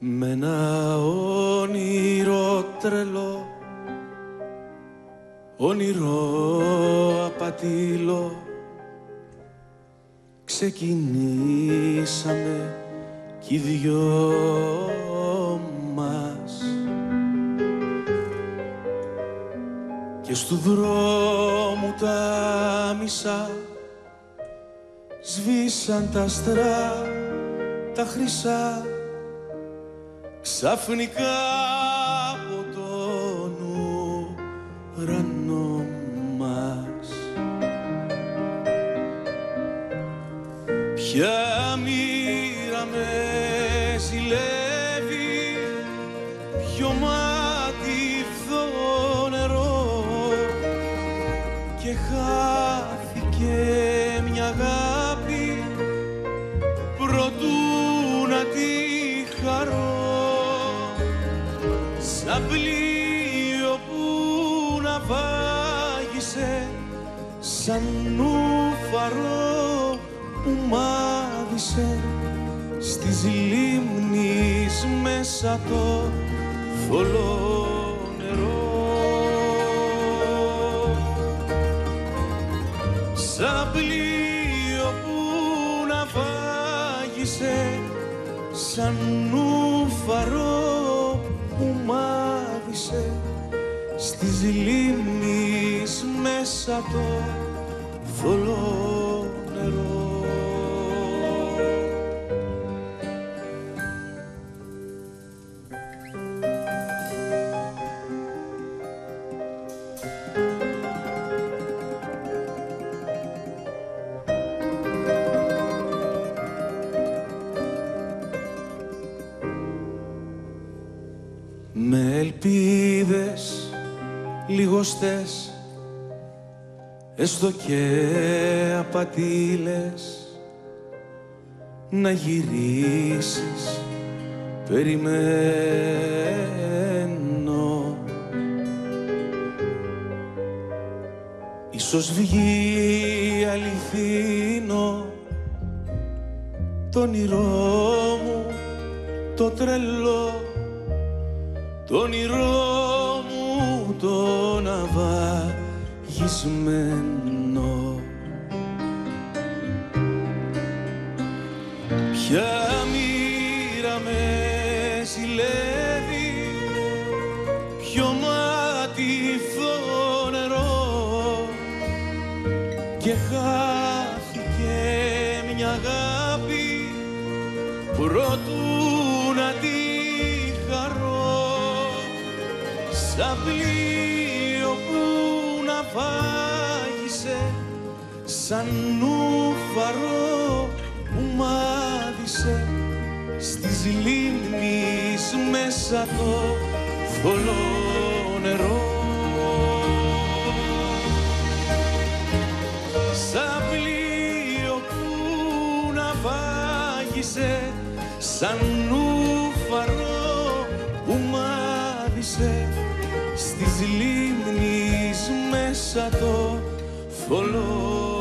με ένα όνειρο τρελό, όνειρο απατήλο, ξεκινήσαμε κι οι δυο μας και στου δρόμου τα μισά σβήσαν τα άστρα τα χρυσά ξαφνικά από τον ουρανό μας. Ποια μοίρα με ζηλεύει, ποιο μάτι φθό νερό και χάθηκε μια αγάπη προτού να τη χαρώ. Σαν πλοίο που να βάγισε, σαν νουφαρό που μάδισε στις λίμνης μέσα το θολό νερό. Σαν πλοίο που να βάγισε, σαν νουφαρό που μάδισε στις λίμνης μέσα το θολό νερό. Με ελπίδες λιγοστές, έστω και απατήλες, να γυρίσεις περιμένω. Ίσως βγει αληθινό το όνειρό μου το τρελό, το όνειρό μου το ναυαγισμένο. Ποια μοίρα με ζηλεύει, ποιο μάτι φθό νερό και χάθηκε μια αγάπη προτού να τη χαρώ. Σαν πλοίο που να βάγισε, σαν νουφαρό που μάδισε στις λίμνης μέσα το θολό νερό. Σαν πλοίο που να βάγισε, σαν νουφαρό που μάδισε στις λίμνης μέσα το θολό